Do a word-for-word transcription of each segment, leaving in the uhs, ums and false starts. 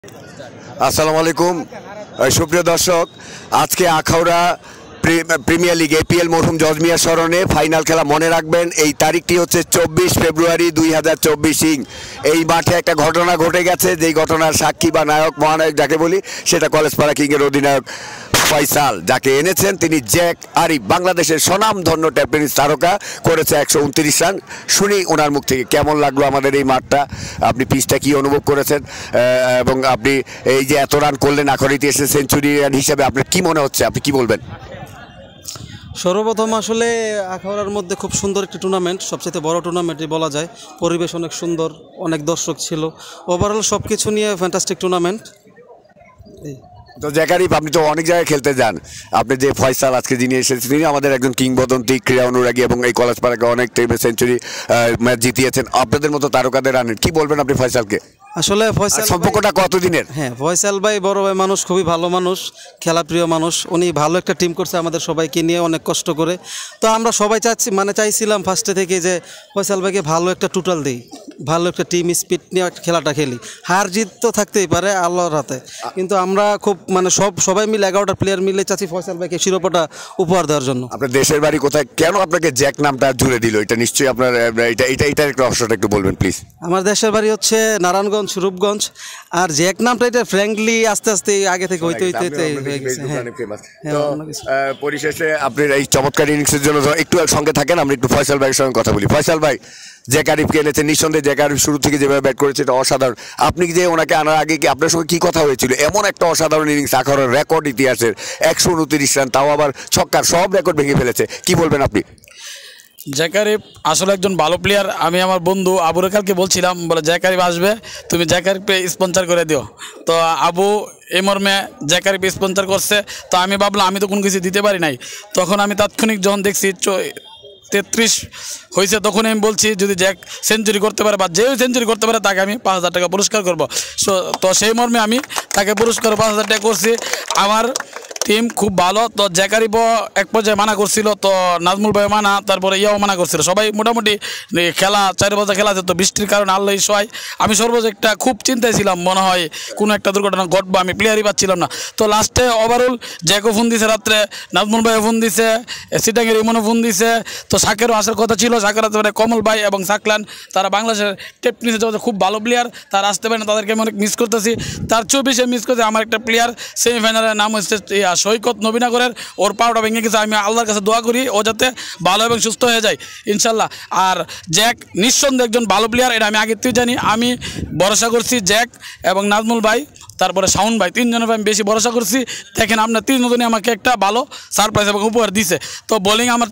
আসসালামু আলাইকুম সুপ্রিয় দর্শক, আজকে আখাউড়া প্রিমিয়ার লিগ এপিএল মরহুম জজ মিয়ার স্মরণে ফাইনাল খেলা। মনে রাখবেন এই তারিখটি হচ্ছে চব্বিশ ফেব্রুয়ারি দুই হাজার চব্বিশ ইং। এই মাঠে একটা ঘটনা ঘটে গেছে, যেই ঘটনার সাক্ষী বা নায়ক মহানায়ক যাকে বলি সেটা কলেজপাড়া কিংয়ের অধিনায়ক ফয়সাল, যাকে এনেছেন তিনি জ্যাক আরিফ, বাংলাদেশের স্বনামধন্য টেনিস তারকা, করেছে একশো উনত্রিশ রান। শুনি ওনার মুখ থেকে কেমন লাগলো আমাদের এই মাঠটা, আপনি পিচটা কি অনুভব করেছেন, এবং আপনি এই যে এত রান করলেন আখড়িতে এসে সেঞ্চুরিয়ান হিসাবে আপনার কি মনে হচ্ছে, আপনি কি বলবেন? সর্বপ্রথম আসলে আখাউড়ার মধ্যে খুব সুন্দর একটি টুর্নামেন্ট, সবচেয়ে বড় টুর্নামেন্টই বলা যায়। পরিবেশ অনেক সুন্দর, অনেক দর্শক ছিল, ওভারঅল সব কিছু নিয়ে ফ্যান্টাস্টিক টুর্নামেন্ট। তো জ্যাক আরিফ, আপনি তো অনেক জায়গায় খেলতে যান, আপনি যে ফয়সাল আজকে যিনি এসেছেন তিনি আমাদের একজন কিংবদন্তি ক্রীড়া অনুরাগী এবং এই কলেজপাড়াকে অনেক টিমে সেঞ্চুরি ম্যাচ জিতিয়েছেন, আপনাদের মতো তারকাদের রানের কি বলবেন আপনি ফয়সালকে? আসলে ফয়সাল সম্পর্কটা কতদিনের? হ্যাঁ, ফয়সাল ভাই বড় ভাই মানুষ, খুবই ভালো মানুষ, খেলাপ্রিয় মানুষ। উনি ভালো একটা টিম করছে আমাদের সবাইকে নিয়ে অনেক কষ্ট করে। তো আমরা সবাই চাচ্ছি মানে চাইছিলাম ফার্স্টে থেকে যে ফয়সাল ভাইকে ভালো একটা টোটাল দিই, ভালো একটা টিম স্পিড নিয়ে খেলাটা খেলি। হার জিত তো থাকতেই পারে আল্লাহর হাতে, কিন্তু আমরা খুব মানে সব সবাই মিলে এগারোটা প্লেয়ার মিলে চাচ্ছি ফয়সাল ভাইকে শিরোপাটা উপহার দেওয়ার জন্য। আপনার দেশের বাড়ি কোথায়, কেন আপনাকে জ্যাক নামটা জুড়ে দিল? এটা নিশ্চয়ই আপনার এটা এটা এটার একটা রহস্যটা একটু বলবেন প্লিজ। আমার দেশের বাড়ি হচ্ছে নারায়ণগঞ্জ, রূপগঞ্জ। আর জ্যাক নামটা এটা ফ্র্যাঙ্কলি আস্তে আস্তে আগে থেকে হইতে হইতে হয়ে গেছে। পরিশেষে আপনার এই চমৎকার ইনিংসের জন্য একটু সঙ্গে থাকেন, আমরা একটু ফয়সাল ভাইয়ের সঙ্গে কথা বলি। ফয়সাল ভাই, জ্যাক আরিফকে এনেছেন, নিঃসন্দেহে জ্যাক আরিফ শুরু থেকে যেভাবে ব্যাট করেছে এটা অসাধারণ। আপনি যে ওনাকে আনার আগে কি আপনার সঙ্গে কি কথা হয়েছিল? এমন একটা অসাধারণ ইনিংস, আখাউড়ার রেকর্ড ইতিহাসের একশো উনত্রিশ রান, তাও আবার ছক্কার, সব রেকর্ড ভেঙে ফেলেছে, কি বলবেন আপনি? জ্যাক আরিফ আসলে একজন ভালো প্লেয়ার। আমি আমার বন্ধু আবু রেকালকে বলছিলাম, বলে জ্যাক আরিফ আসবে, তুমি জ্যাক আরিফকে স্পন্সর করে দিও। তো আবু এই মর্মে জ্যাক আরিফ স্পন্সর করছে। তো আমি ভাবলাম আমি তো কোনো কিছু দিতে পারি নাই, তখন আমি তাৎক্ষণিক যখন দেখছি তেত্রিশ হয়েছে তখন আমি বলছি যদি জ্যাক সেঞ্চুরি করতে পারে বা যেও সেঞ্চুরি করতে পারে তাকে আমি পাঁচ হাজার টাকা পুরস্কার করবো। সো তো সেই মর্মে আমি তাকে পুরস্কার পাঁচ হাজার টাকা করছি। আমার টিম খুব ভালো। তো জ্যাক আরিফও এক পর্যায়ে মানা করছিল, তো নাজমুল ভাই মানা, তারপরে ইয়াও মানা করছিল, সবাই মোটামুটি খেলা চার বছর খেলা আছে। তো বৃষ্টির কারণে আল্লাহ সহায় আমি সর্বোচ্চ একটা খুব চিন্তায় ছিলাম, মনে হয় কোনো একটা দুর্ঘটনা ঘটবো, আমি প্লেয়ারই পাচ্ছিলাম না। তো লাস্টে ওভারঅল জ্যাকও ফোন দিছে, রাত্রে নাজমুল ভাইও ফোন দিছে, সিটাঙ্গের ইমনও ফোন দিছে। তো শাকেরও আসার কথা ছিল, শাকের আসতে পারে, কমল ভাই এবং সাকলান, তারা বাংলাদেশের টেপনিসে যাওয়া খুব ভালো প্লেয়ার, তারা আসতে পারে না, তাদেরকে আমি অনেক মিস করতেছি। তার চব্বিশে মিস করছে আমার একটা প্লেয়ার, সেমিফাইনালের নাম হচ্ছে সৈকত নবীনগরের, ওর পাওয়াটা ভেঙে গেছে। আমি আল্লাহর কাছে দোয়া করি ও যাতে ভালো এবং সুস্থ হয়ে যায় ইনশাল্লাহ। আর জ্যাক নিঃসন্দেহে একজন ভালো প্লেয়ার, এটা আমি আগের থেকে জানি। আমি ভরসা করছি জ্যাক এবং নাজমুল ভাই, তারপরে শাওন ভাই, তিনজনের আমি বেশি ভরসা করছি। দেখেন আপনার তিনজনই আমাকে একটা ভালো সারপ্রাইজ এবং উপহার দিছে। তো বোলিং আমার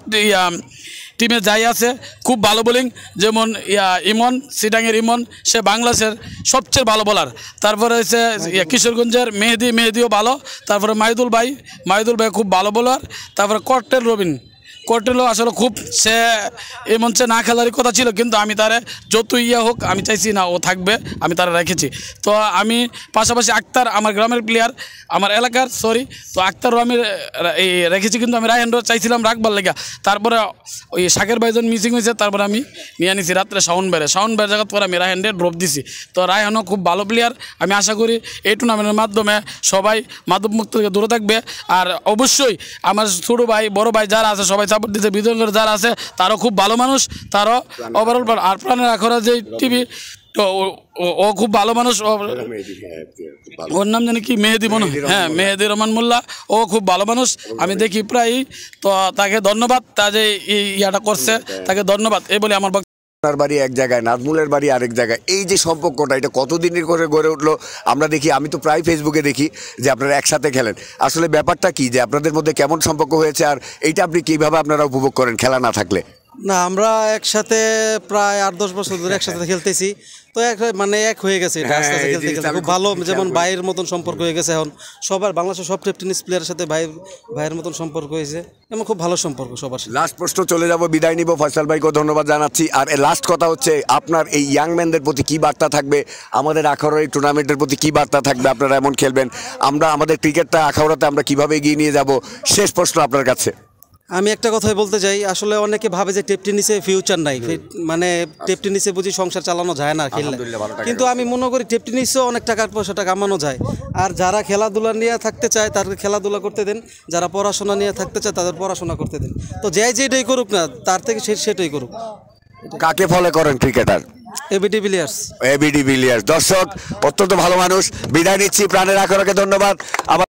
টিমে যাই আছে খুব ভালো বোলিং, যেমন ইয়া ইমন, সিটাঙের ইমন, সে বাংলাদেশের সবচেয়ে ভালো বোলার। তারপরে হচ্ছে কিশোরগঞ্জের মেহেদি, মেহেদিও ভালো। তারপরে মাহিদুল ভাই, মাহিদুল ভাই খুব ভালো বোলার। তারপরে কর্টেল রবিন, কোর্টেলও আসলে খুব, সে এই মঞ্চে না খেলারই কথা ছিল, কিন্তু আমি তারে যত ইয়ে হোক আমি চাইছি না ও থাকবে, আমি তারা রেখেছি। তো আমি পাশাপাশি আক্তার আমার গ্রামের প্লেয়ার, আমার এলাকার, সরি, তো আক্তারও আমি এই রেখেছি, কিন্তু আমি রায়হানও চাইছিলাম রাখবার লেগা। তারপরে ওই শাকের ভাইজন মিসিং হয়েছে, তারপরে আমি নিয়ে নিছি রাত্রে শাওন বাইরে, শাওন বাইরের জায়গা পরে আমি রায়হানকে ড্রপ দিছি। তো রায়হানও খুব ভালো প্লেয়ার। আমি আশা করি এই টুর্নামেন্টের মাধ্যমে সবাই মাদকমুক্ত থেকে দূরে থাকবে। আর অবশ্যই আমার ছোটো ভাই, বড় ভাই যারা আছে সবাই সাপোর্ট দিতে, বিদ্যালয়ের যারা আছে তারও খুব ভালো মানুষ, তারও ওভারঅল। আর প্রাণের আখড়া যে টিভি, তো ও খুব ভালো মানুষ, ওর নাম জানি কি, মেহেদি মনে, হ্যাঁ মেহেদি রহমান মোল্লা, ও খুব ভালো মানুষ, আমি দেখি প্রায়। তো তাকে ধন্যবাদ, তা যে ইয়াটা করছে তাকে ধন্যবাদ, এই বলে আমার আপনার বাড়ি এক জায়গায়, নাজমুলের বাড়ি আরেক জায়গায়, এই যে সম্পর্কটা এটা কতদিনের করে গড়ে উঠলো? আমরা দেখি, আমি তো প্রায় ফেসবুকে দেখি যে আপনারা একসাথে খেলেন, আসলে ব্যাপারটা কি, যে আপনাদের মধ্যে কেমন সম্পর্ক হয়েছে, আর এইটা আপনি কীভাবে আপনারা উপভোগ করেন খেলা না থাকলে? না, আমরা একসাথে প্রায় আট দশ বছর ধরে একসাথে খেলতেছি, তো এক মানে এক হয়ে গেছে এটা আস্তে আস্তে খেলতে খেলতে খুব ভালো, যেমন ভাইয়ের মতন সম্পর্ক হয়ে গেছে এখন সবার। বাংলাদেশের সব টেনিস প্লেয়ারের সাথে ভাই ভাইয়ের মতন সম্পর্ক হয়েছে, এমন খুব ভালো সম্পর্ক সবার সাথে। লাস্ট প্রশ্ন চলে যাব, বিদায় নিব, ফয়সাল ভাইকেও ধন্যবাদ জানাচ্ছি। আর লাস্ট কথা হচ্ছে, আপনার এই ইয়াংম্যানদের প্রতি কী বার্তা থাকবে, আমাদের আখাউড়ার এই টুর্নামেন্টের প্রতি কী বার্তা থাকবে? আপনারা এমন খেলবেন, আমরা আমাদের ক্রিকেটটা আখাউড়াতে আমরা কীভাবে এগিয়ে নিয়ে যাব, শেষ প্রশ্ন আপনার কাছে। আমি একটা কথাই বলতে চাই, আসলে অনেকে ভাবে যে টেপ টেনিসে ফিউচার নাই, মানে টেপ টেনিসে বুঝি সংসার চালানো যায় না খেললে, কিন্তু আমি মনে করি টেপ টেনিসেও অনেক টাকা পয়সাটা কামানো যায়। আর যারা খেলাধুলা নিয়ে থাকতে চায় তাদের খেলাধুলা করতে দেন, যারা পড়াশোনা নিয়ে থাকতে চায় তাদের পড়াশোনা করতে দেন। তো যে যেটাই করুক না, তার থেকে সে সেটাই করুক। কাকে ফলো করেন cricketer? AB de Villiers. AB de Villiers. দর্শক অত্যন্ত ভালো মানুষ। বিদায় নিচ্ছি, প্রাণের আখড়াকে ধন্যবাদ। আবার